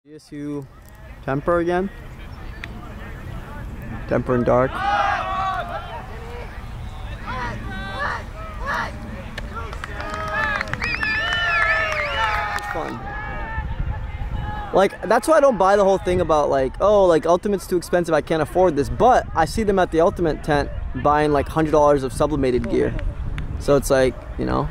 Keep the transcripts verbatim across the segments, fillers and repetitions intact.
G S U temper again. Temper and dark. It's fun. Like, that's why I don't buy the whole thing about like, oh, like Ultimate's too expensive, I can't afford this. But I see them at the Ultimate tent buying like one hundred dollars of sublimated gear. So it's like, you know.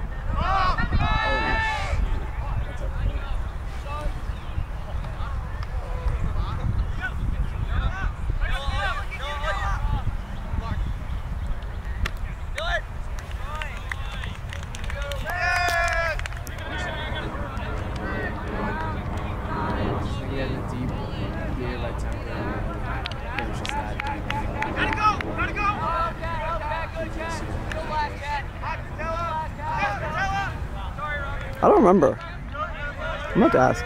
I don't remember. I'm about to ask.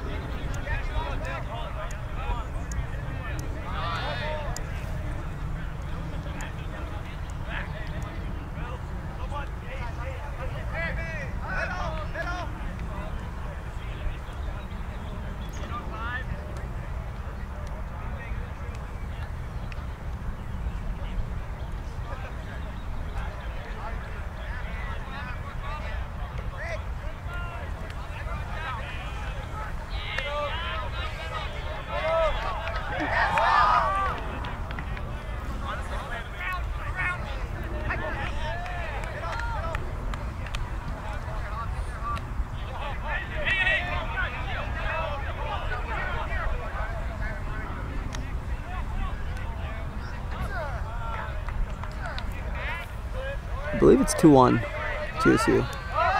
I believe it's two one G S U.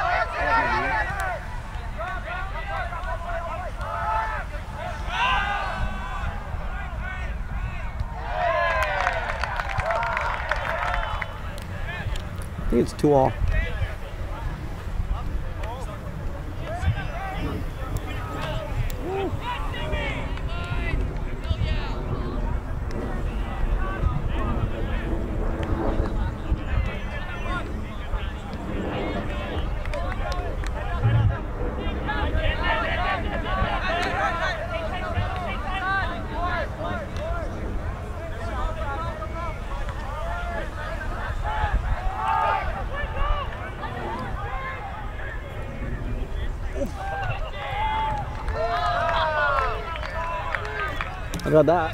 I think it's two all. How about that?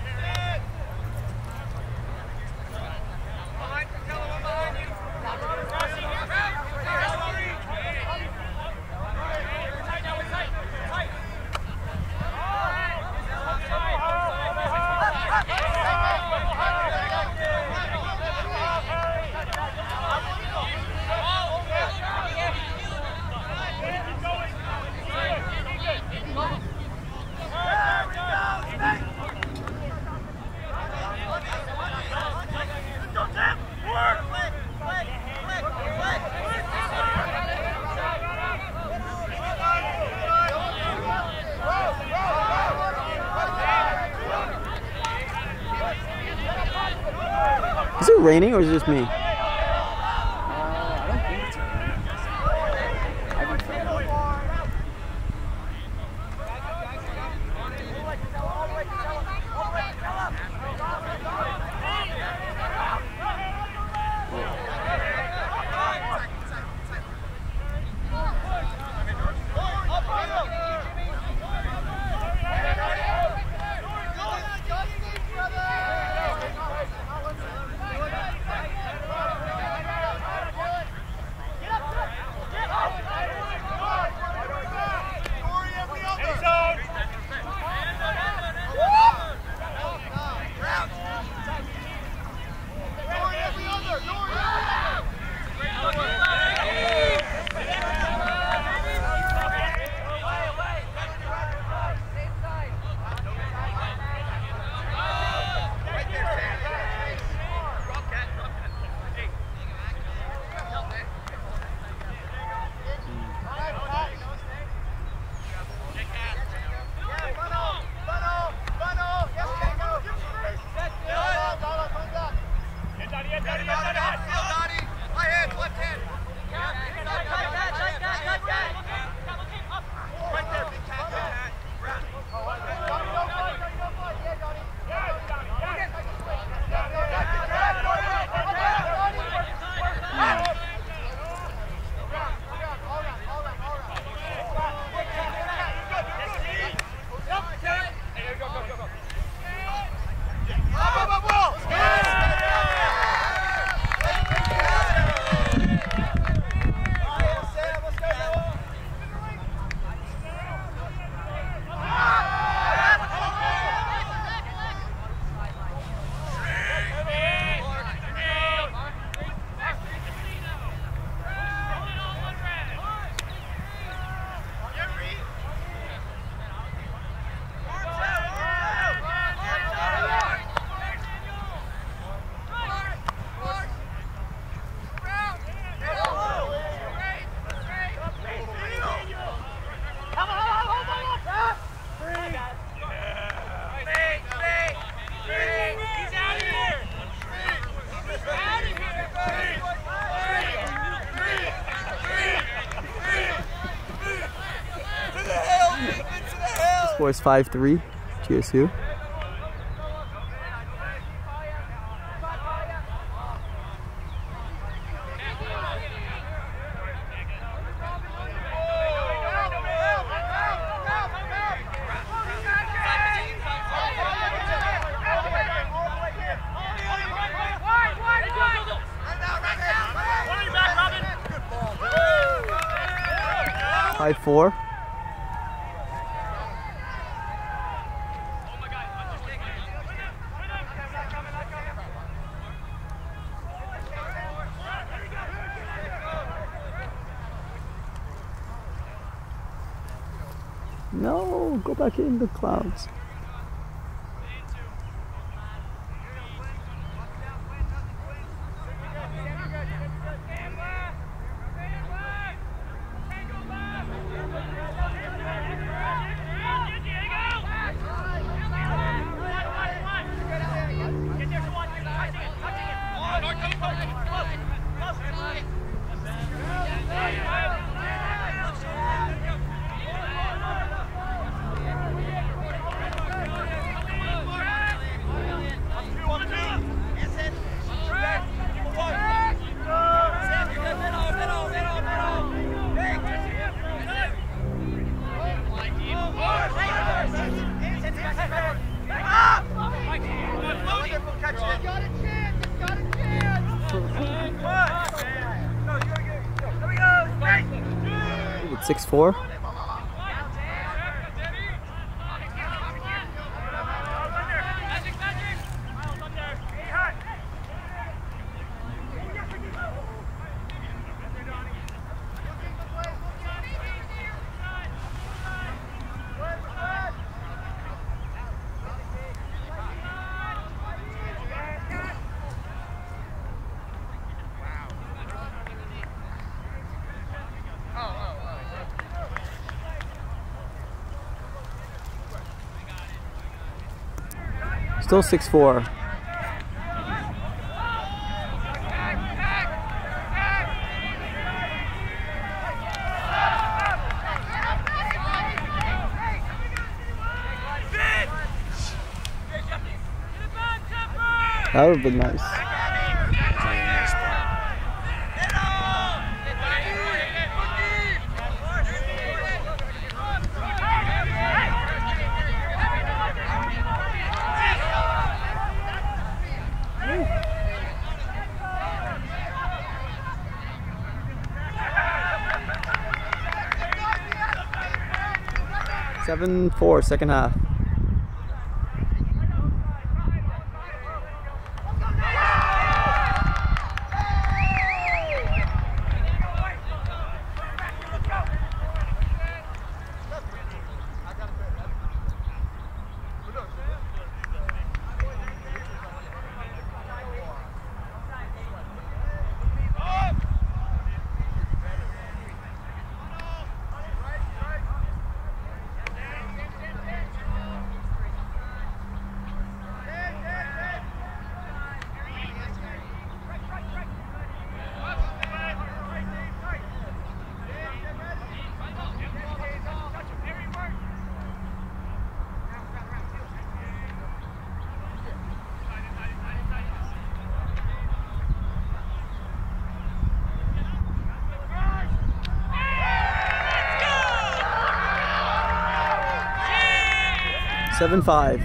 Is it raining or is it just me? Score is five three, G S U. five four. No, go back in the clouds. six four. Still six four. That would have been nice. seven four, second half. seven five.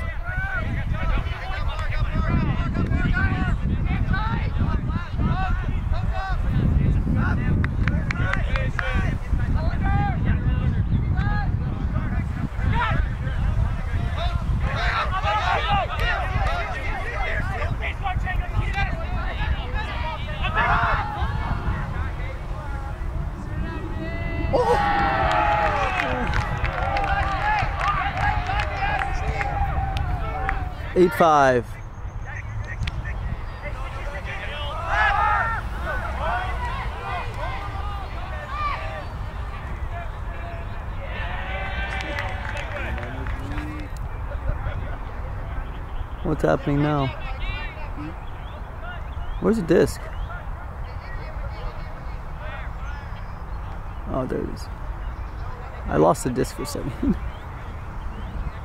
eight five. What's happening now? Where's the disc? Oh, there it is. I lost the disc for a second.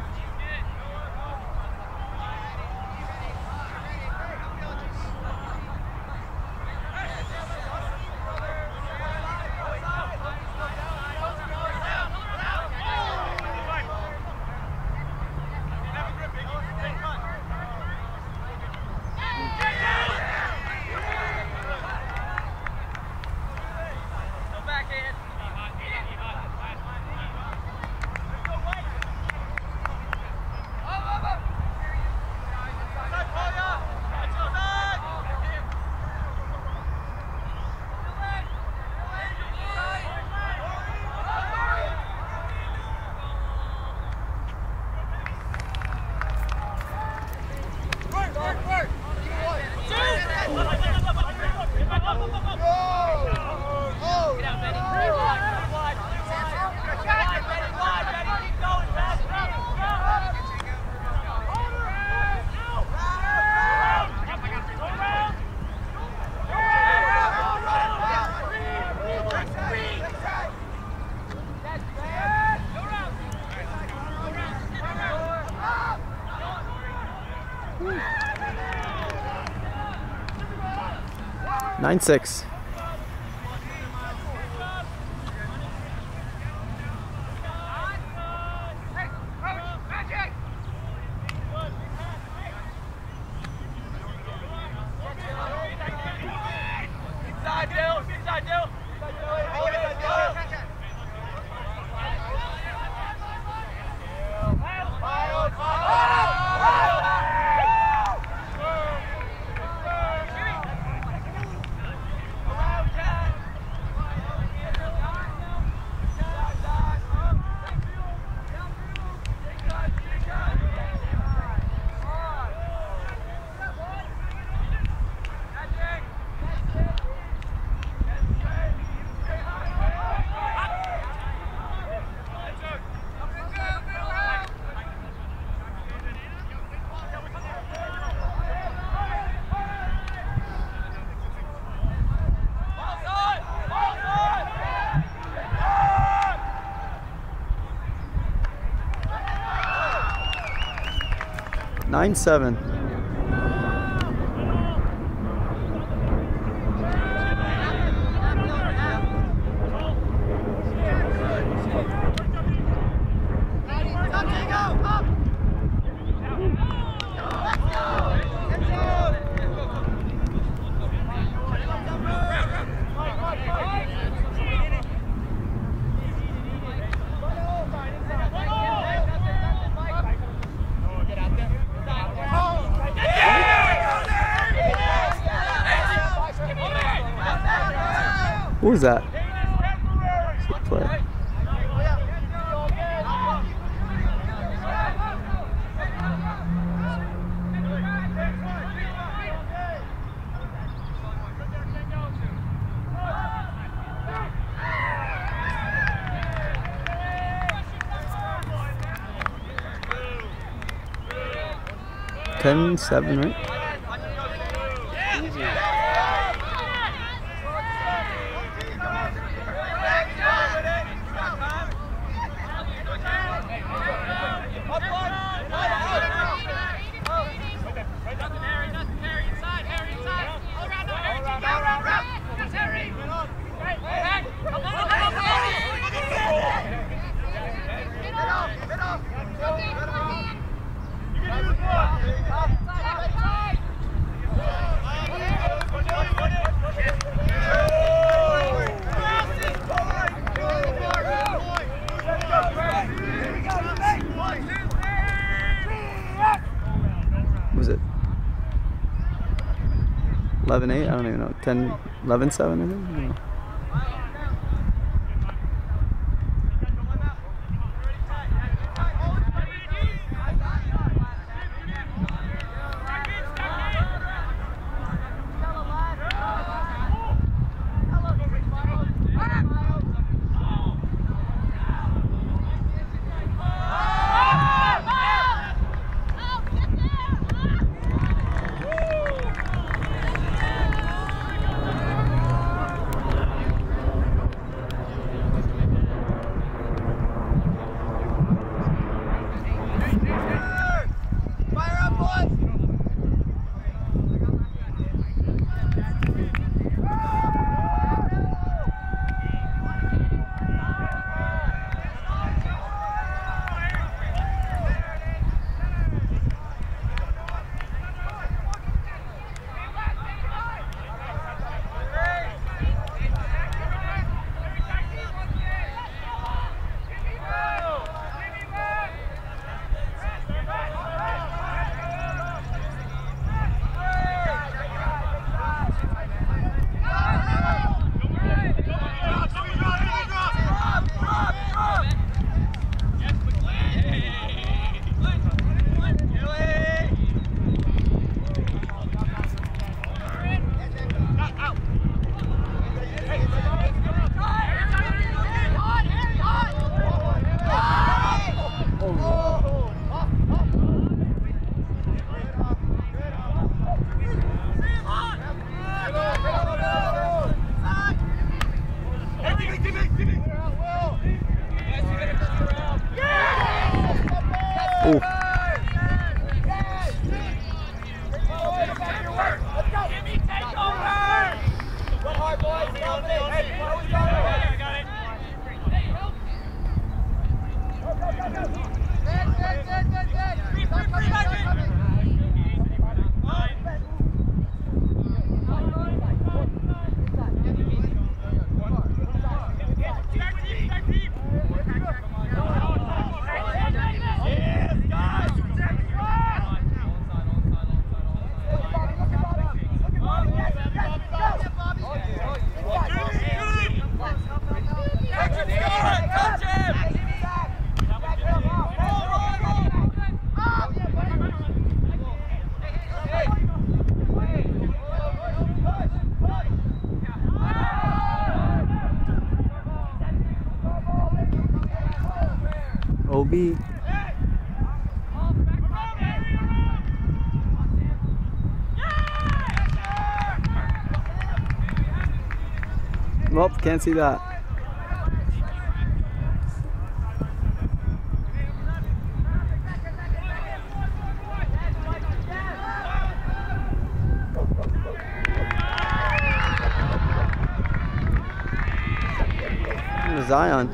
nine six. nine seven. What was that? Good play. ten seven, right? Was it eleven eight? I don't even know. ten, eleven seven, I think? I don't know. O B. Well, can't see that. Zion.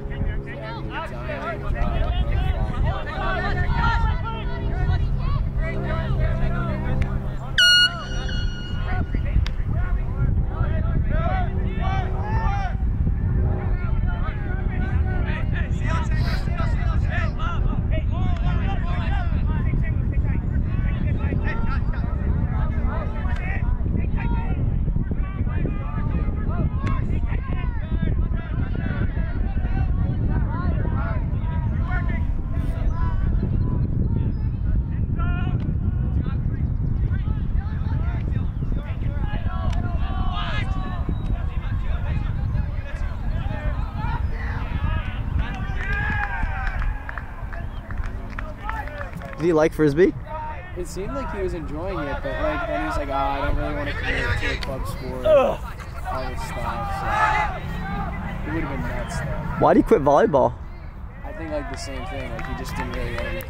Did he like Frisbee? It seemed like he was enjoying it, but like then he's like, oh, I don't really want to commit to a club sport, all this stuff. So it would have been nuts though. Why'd he quit volleyball? I think like the same thing. Like he just didn't really want to.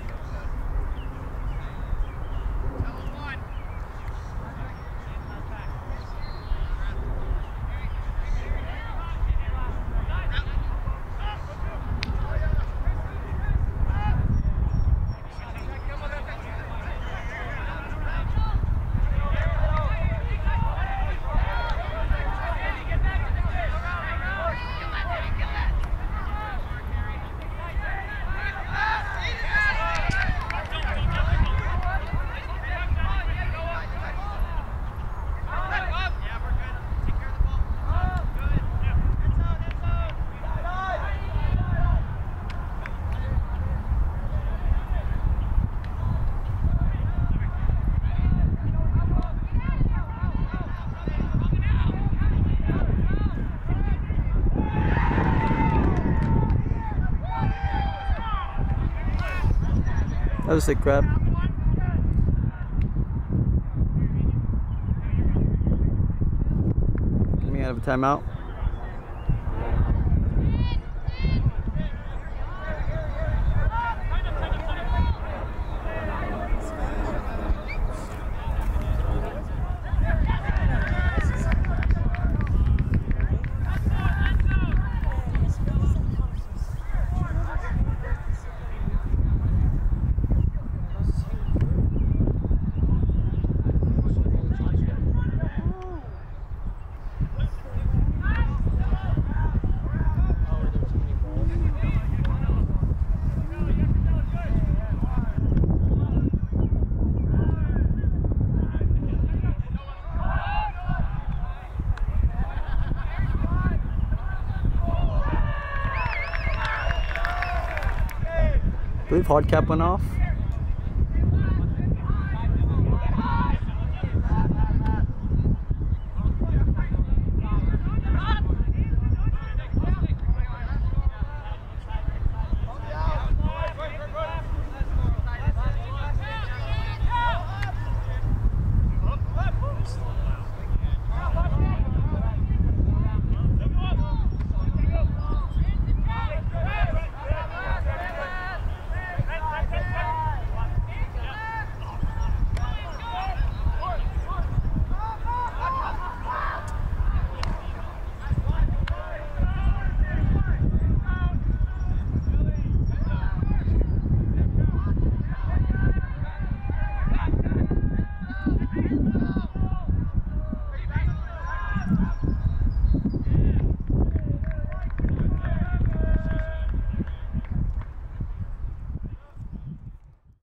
That was a sick grab. Coming out of a timeout. I believe hard cap went off.